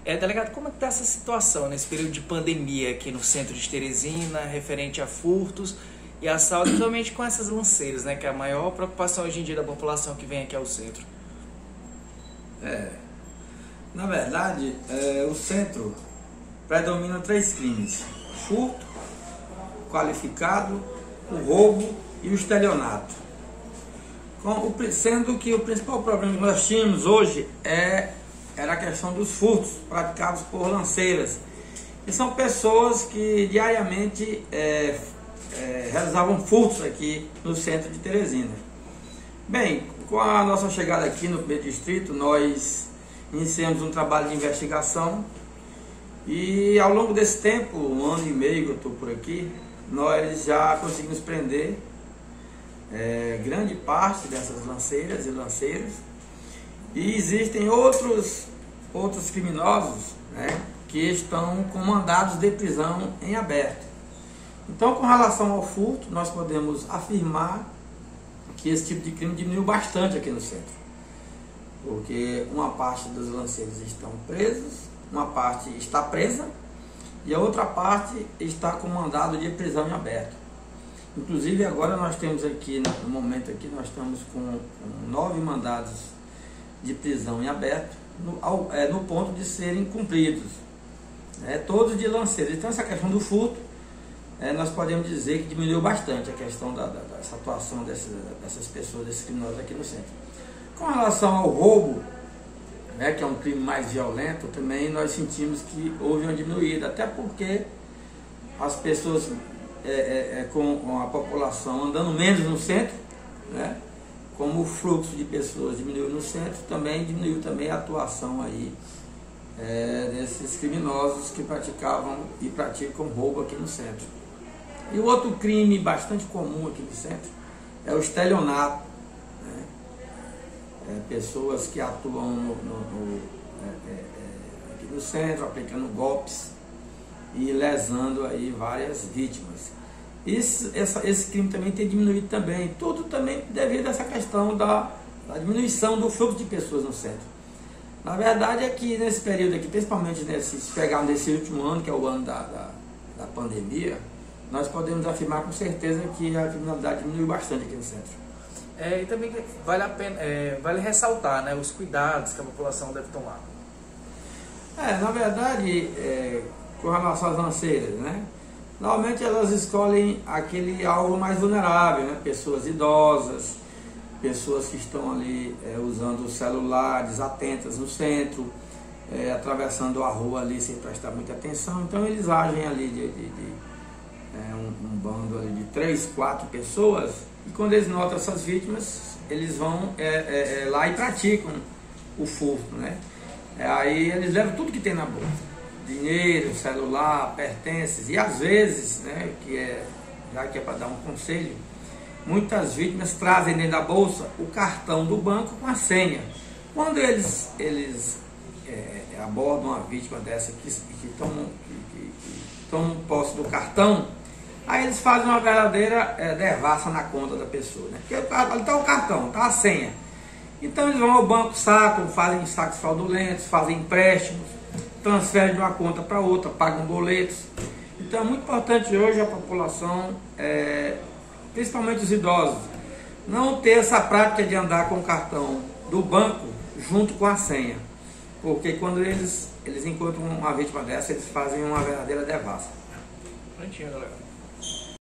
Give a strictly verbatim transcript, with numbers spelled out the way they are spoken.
É, delegado, como é que está essa situação nesse período de pandemia aqui no centro de Teresina, referente a furtos e assaltos, principalmente com essas lanceiras, né, que é a maior preocupação hoje em dia da população que vem aqui ao centro? É, na verdade, é, o centro predomina três crimes: furto qualificado, o roubo e o estelionato. Com o, sendo que o principal problema que nós tínhamos hoje é, era a questão dos furtos praticados por lanceiras. E são pessoas que diariamente é, é, realizavam furtos aqui no centro de Teresina. Bem, com a nossa chegada aqui no primeiro distrito, nós iniciamos um trabalho de investigação e ao longo desse tempo, um ano e meio que eu estou por aqui, nós já conseguimos prender é, grande parte dessas lanceiras e lanceiros, e existem outros, outros criminosos, né, que estão com mandados de prisão em aberto. Então, com relação ao furto, nós podemos afirmar que esse tipo de crime diminuiu bastante aqui no centro, porque uma parte dos lanceiros estão presos, uma parte está presa e a outra parte está com mandado de prisão em aberto. Inclusive agora nós temos aqui, no momento aqui, nós estamos com, com nove mandados de prisão em aberto, no, ao, é, no ponto de serem cumpridos, é, todos de lanceiros. Então essa questão do furto, é, nós podemos dizer que diminuiu bastante a questão da, da, dessa atuação dessas, dessas pessoas, desses criminosos aqui no centro. Com relação ao roubo, né, que é um crime mais violento, também nós sentimos que houve uma diminuída, até porque as pessoas é, é, é, com a população andando menos no centro, né, como o fluxo de pessoas diminuiu no centro, também diminuiu também a atuação aí é, desses criminosos que praticavam e praticam roubo aqui no centro. E o outro crime bastante comum aqui no centro é o estelionato. É, pessoas que atuam no, no, no, é, é, aqui no centro, aplicando golpes e lesando aí várias vítimas. Isso, essa, esse crime também tem diminuído também, tudo também devido a essa questão da, da diminuição do fluxo de pessoas no centro. Na verdade é que nesse período aqui, principalmente nesse, se pegar nesse último ano, que é o ano da, da, da pandemia, nós podemos afirmar com certeza que a criminalidade diminuiu bastante aqui no centro. É, e também vale a pena, é, vale ressaltar, né, os cuidados que a população deve tomar. É, na verdade, é, com relação às lanceiras, né, normalmente elas escolhem aquele alvo mais vulnerável, né, pessoas idosas, pessoas que estão ali é, usando o celular, desatentas no centro, é, atravessando a rua ali sem prestar muita atenção. Então eles agem ali de, de, de é, um, um bando ali de três, quatro pessoas. E quando eles notam essas vítimas, eles vão é, é, é, lá e praticam o furto, né? É, aí eles levam tudo que tem na bolsa: dinheiro, celular, pertences, e às vezes, né, que é, já que é para dar um conselho, muitas vítimas trazem dentro da bolsa o cartão do banco com a senha. Quando eles, eles é, abordam a vítima dessa que, que, tomam, que, que, que tomam posse do cartão, aí eles fazem uma verdadeira é, devassa na conta da pessoa, né? Porque ali está o cartão, está a senha. Então eles vão ao banco, sacam, fazem saques fraudulentos, fazem empréstimos, transferem de uma conta para outra, pagam boletos. Então é muito importante hoje a população, é, principalmente os idosos, não ter essa prática de andar com o cartão do banco junto com a senha. Porque quando eles, eles encontram uma vítima dessa, eles fazem uma verdadeira devassa. Prontinho, galera.